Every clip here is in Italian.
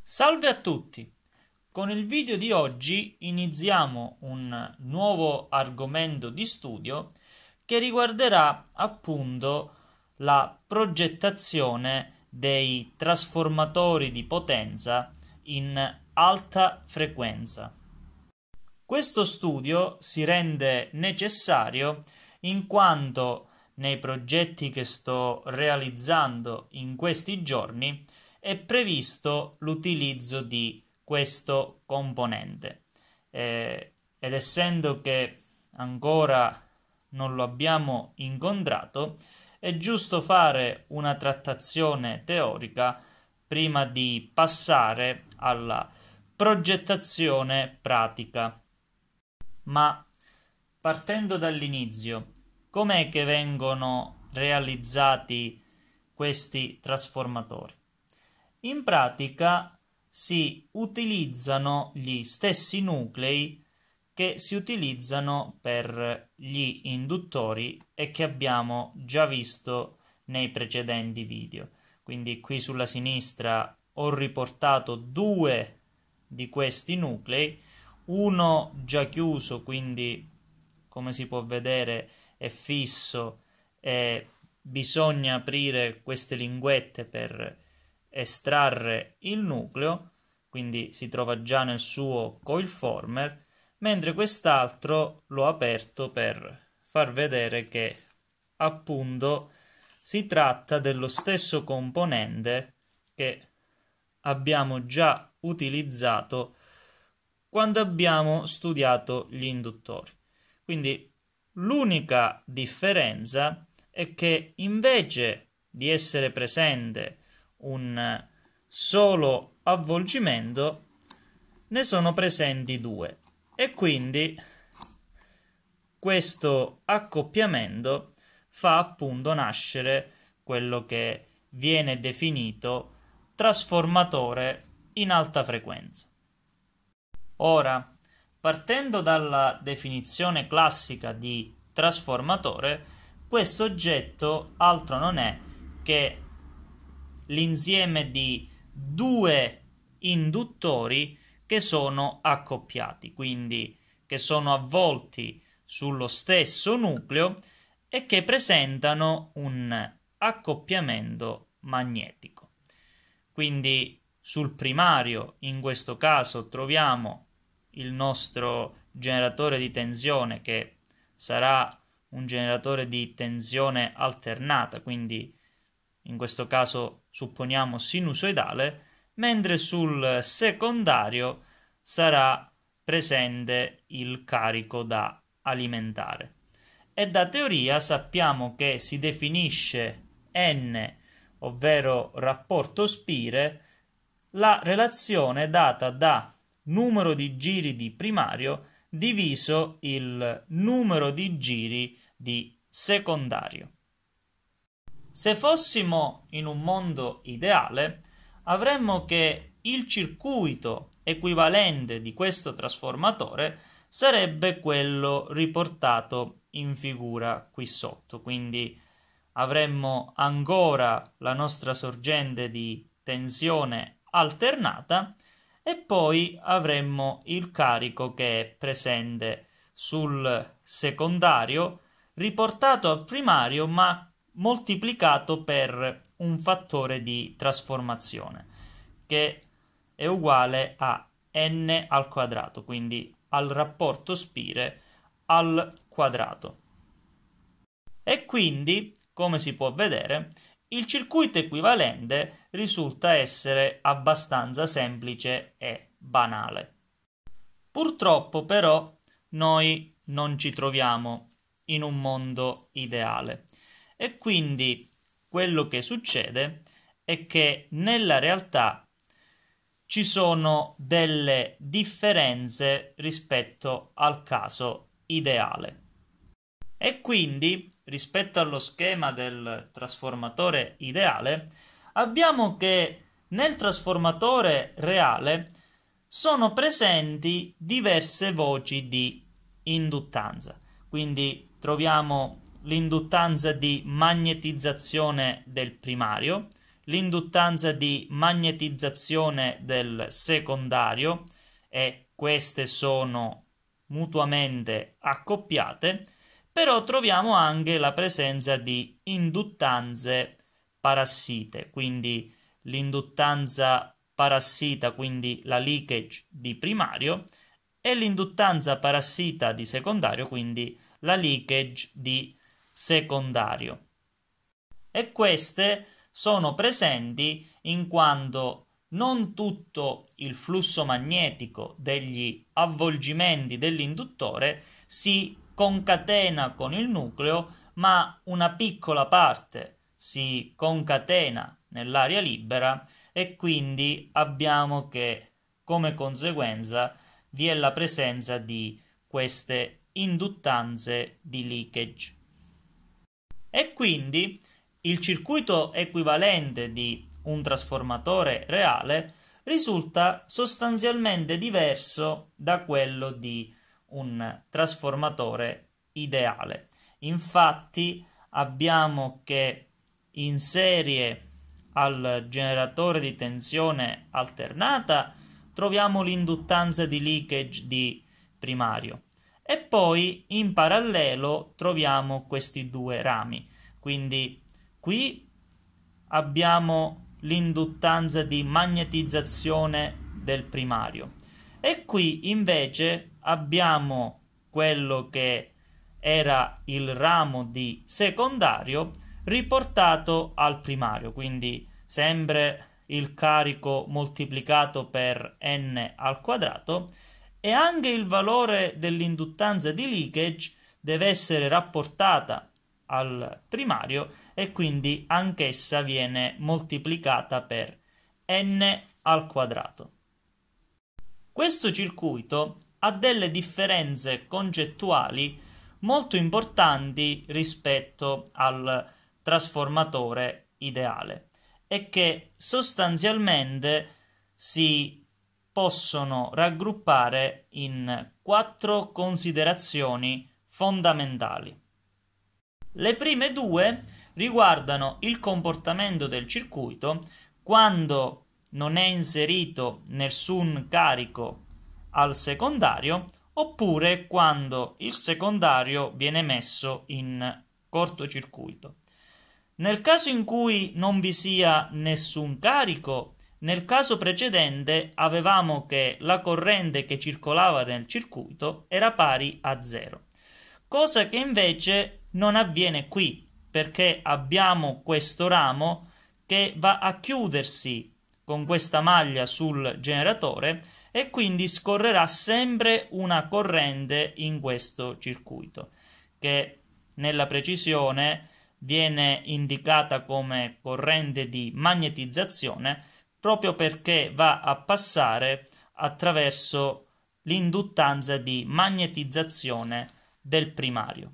Salve a tutti! Con il video di oggi iniziamo un nuovo argomento di studio che riguarderà appunto la progettazione dei trasformatori di potenza in alta frequenza. Questo studio si rende necessario in quanto nei progetti che sto realizzando in questi giorni è previsto l'utilizzo di questo componente ed essendo che ancora non lo abbiamo incontrato è giusto fare una trattazione teorica prima di passare alla progettazione pratica. Ma partendo dall'inizio, com'è che vengono realizzati questi trasformatori? In pratica si utilizzano gli stessi nuclei che si utilizzano per gli induttori e che abbiamo già visto nei precedenti video. Quindi qui sulla sinistra ho riportato due di questi nuclei, uno già chiuso, quindi come si può vedere è fisso e bisogna aprire queste linguette per estrarre il nucleo, quindi si trova già nel suo coilformer, mentre quest'altro l'ho aperto per far vedere che appunto si tratta dello stesso componente che abbiamo già utilizzato quando abbiamo studiato gli induttori. Quindi l'unica differenza è che invece di essere presente un solo avvolgimento ne sono presenti due e quindi questo accoppiamento fa appunto nascere quello che viene definito trasformatore in alta frequenza. Ora, partendo dalla definizione classica di trasformatore, questo oggetto altro non è che l'insieme di due induttori che sono accoppiati, quindi che sono avvolti sullo stesso nucleo e che presentano un accoppiamento magnetico. Quindi sul primario, in questo caso, troviamo il nostro generatore di tensione che sarà un generatore di tensione alternata, quindi in questo caso supponiamo sinusoidale, mentre sul secondario sarà presente il carico da alimentare. E da teoria sappiamo che si definisce N, ovvero rapporto spire, la relazione data da numero di giri di primario diviso il numero di giri di secondario. Se fossimo in un mondo ideale, avremmo che il circuito equivalente di questo trasformatore sarebbe quello riportato in figura qui sotto, quindi avremmo ancora la nostra sorgente di tensione alternata e poi avremmo il carico che è presente sul secondario riportato al primario ma moltiplicato per un fattore di trasformazione che è uguale a n al quadrato, quindi al rapporto spire al quadrato. E quindi, come si può vedere, il circuito equivalente risulta essere abbastanza semplice e banale. Purtroppo però noi non ci troviamo in un mondo ideale e quindi quello che succede è che nella realtà ci sono delle differenze rispetto al caso ideale. E quindi, rispetto allo schema del trasformatore ideale, abbiamo che nel trasformatore reale sono presenti diverse voci di induttanza. Quindi troviamo l'induttanza di magnetizzazione del primario, l'induttanza di magnetizzazione del secondario, e queste sono mutuamente accoppiate, però troviamo anche la presenza di induttanze parassite, quindi l'induttanza parassita, quindi la leakage di primario, e l'induttanza parassita di secondario, quindi la leakage di secondario. E queste sono presenti in quanto non tutto il flusso magnetico degli avvolgimenti dell'induttore si concatena con il nucleo, ma una piccola parte si concatena nell'aria libera, e quindi abbiamo che come conseguenza vi è la presenza di queste induttanze di leakage. E quindi il circuito equivalente di un trasformatore reale risulta sostanzialmente diverso da quello di un trasformatore ideale. Infatti abbiamo che in serie al generatore di tensione alternata troviamo l'induttanza di leakage di primario, e poi in parallelo troviamo questi due rami. Quindi qui abbiamo l'induttanza di magnetizzazione del primario, e qui invece abbiamo quello che era il ramo di secondario riportato al primario, quindi sempre il carico moltiplicato per n al quadrato, e anche il valore dell'induttanza di leakage deve essere rapportata al primario, e quindi anch'essa viene moltiplicata per n al quadrato. Questo circuito ha delle differenze concettuali molto importanti rispetto al trasformatore ideale, e che sostanzialmente si possono raggruppare in 4 considerazioni fondamentali. Le prime due riguardano il comportamento del circuito quando non è inserito nessun carico al secondario, oppure quando il secondario viene messo in cortocircuito. Nel caso in cui non vi sia nessun carico, nel caso precedente avevamo che la corrente che circolava nel circuito era pari a 0, cosa che invece non avviene qui, perché abbiamo questo ramo che va a chiudersi con questa maglia sul generatore, e quindi scorrerà sempre una corrente in questo circuito, che nella precisione viene indicata come corrente di magnetizzazione, proprio perché va a passare attraverso l'induttanza di magnetizzazione del primario.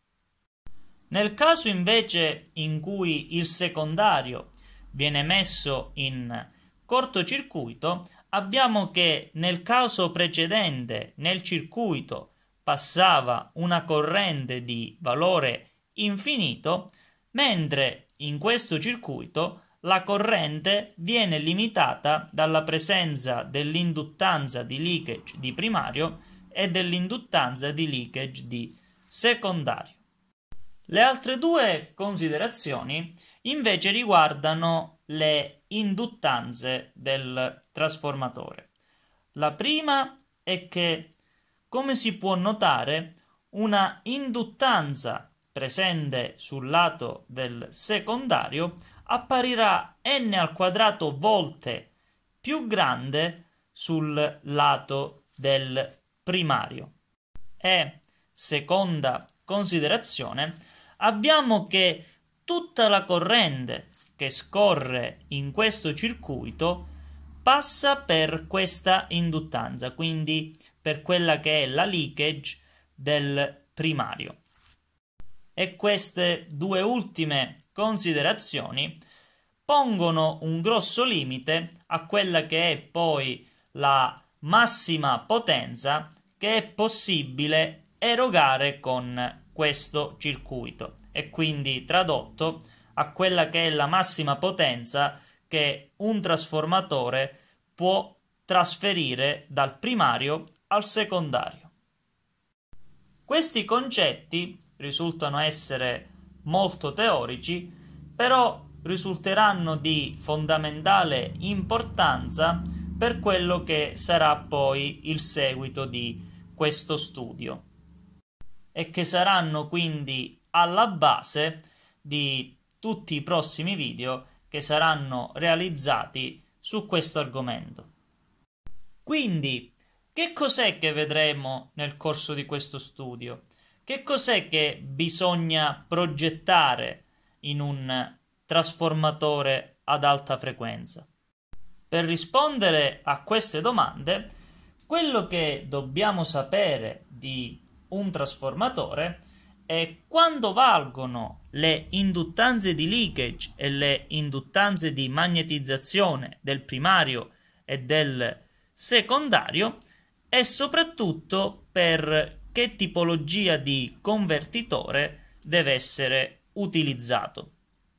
Nel caso invece in cui il secondario viene messo in cortocircuito, abbiamo che nel caso precedente nel circuito passava una corrente di valore infinito, mentre in questo circuito la corrente viene limitata dalla presenza dell'induttanza di leakage di primario e dell'induttanza di leakage di secondario. Le altre due considerazioni invece riguardano le induttanze del trasformatore. La prima è che, come si può notare, una induttanza presente sul lato del secondario apparirà n al quadrato volte più grande sul lato del primario. E seconda considerazione, abbiamo che tutta la corrente che scorre in questo circuito passa per questa induttanza, quindi per quella che è la leakage del primario. E queste due ultime considerazioni pongono un grosso limite a quella che è poi la massima potenza che è possibile erogare con questo circuito, e quindi tradotto a quella che è la massima potenza che un trasformatore può trasferire dal primario al secondario. Questi concetti risultano essere molto teorici, però risulteranno di fondamentale importanza per quello che sarà poi il seguito di questo studio e che saranno quindi alla base di tutti i prossimi video che saranno realizzati su questo argomento. Quindi, che cos'è che vedremo nel corso di questo studio? Che cos'è che bisogna progettare in un trasformatore ad alta frequenza? Per rispondere a queste domande, quello che dobbiamo sapere di un trasformatore è quando valgono le induttanze di leakage e le induttanze di magnetizzazione del primario e del secondario e soprattutto per che tipologia di convertitore deve essere utilizzato.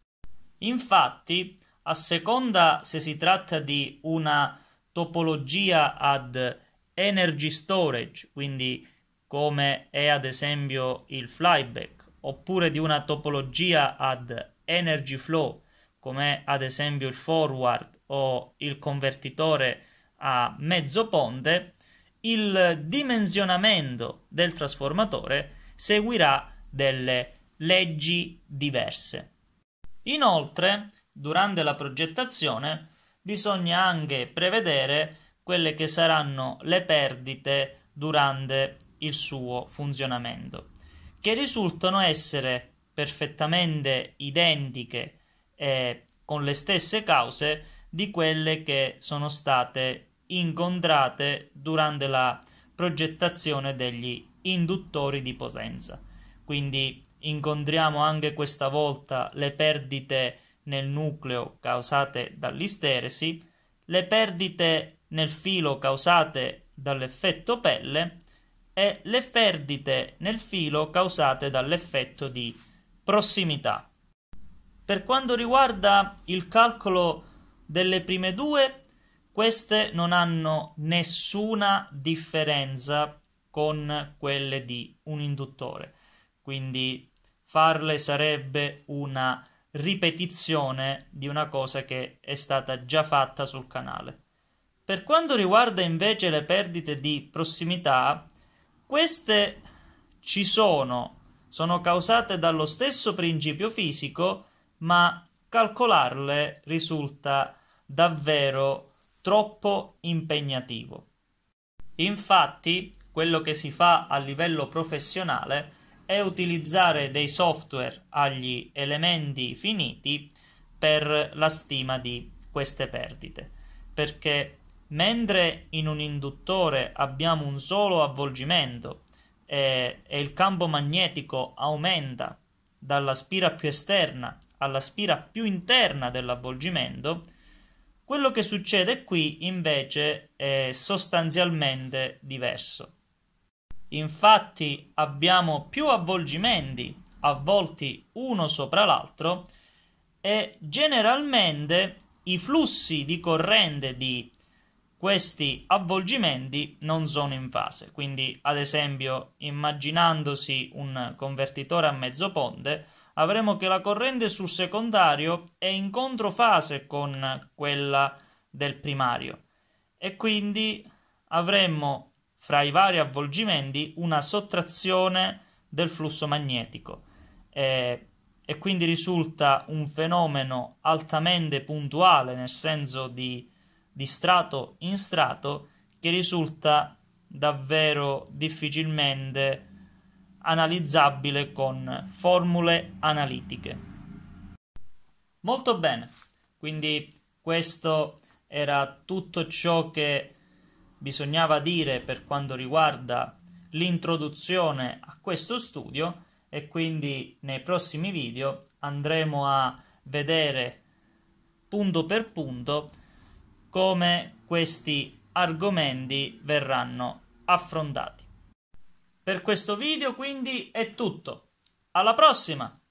Infatti, a seconda se si tratta di una topologia ad energy storage, quindi come è ad esempio il flyback, oppure di una topologia ad energy flow, come è ad esempio il forward o il convertitore a mezzo ponte, il dimensionamento del trasformatore seguirà delle leggi diverse. Inoltre, durante la progettazione, bisogna anche prevedere quelle che saranno le perdite durante il suo funzionamento, che risultano essere perfettamente identiche e con le stesse cause di quelle che sono state incontrate durante la progettazione degli induttori di potenza. Quindi incontriamo anche questa volta le perdite nel nucleo causate dall'isteresi, le perdite nel filo causate dall'effetto pelle e le perdite nel filo causate dall'effetto di prossimità. Per quanto riguarda il calcolo delle prime due, queste non hanno nessuna differenza con quelle di un induttore, quindi farle sarebbe una ripetizione di una cosa che è stata già fatta sul canale. Per quanto riguarda invece le perdite di prossimità, queste ci sono causate dallo stesso principio fisico, ma calcolarle risulta davvero troppo impegnativo. Infatti, quello che si fa a livello professionale è utilizzare dei software agli elementi finiti per la stima di queste perdite, perché mentre in un induttore abbiamo un solo avvolgimento e il campo magnetico aumenta dalla spira più esterna alla spira più interna dell'avvolgimento, quello che succede qui invece è sostanzialmente diverso. Infatti abbiamo più avvolgimenti avvolti uno sopra l'altro e generalmente i flussi di corrente di questi avvolgimenti non sono in fase. Quindi, ad esempio, immaginandosi un convertitore a mezzo ponte, avremo che la corrente sul secondario è in controfase con quella del primario e quindi avremmo fra i vari avvolgimenti una sottrazione del flusso magnetico e quindi risulta un fenomeno altamente puntuale, nel senso di strato in strato, che risulta davvero difficilmente analizzabile con formule analitiche. Molto bene, quindi questo era tutto ciò che bisognava dire per quanto riguarda l'introduzione a questo studio e quindi nei prossimi video andremo a vedere punto per punto come questi argomenti verranno affrontati. Per questo video quindi è tutto. Alla prossima!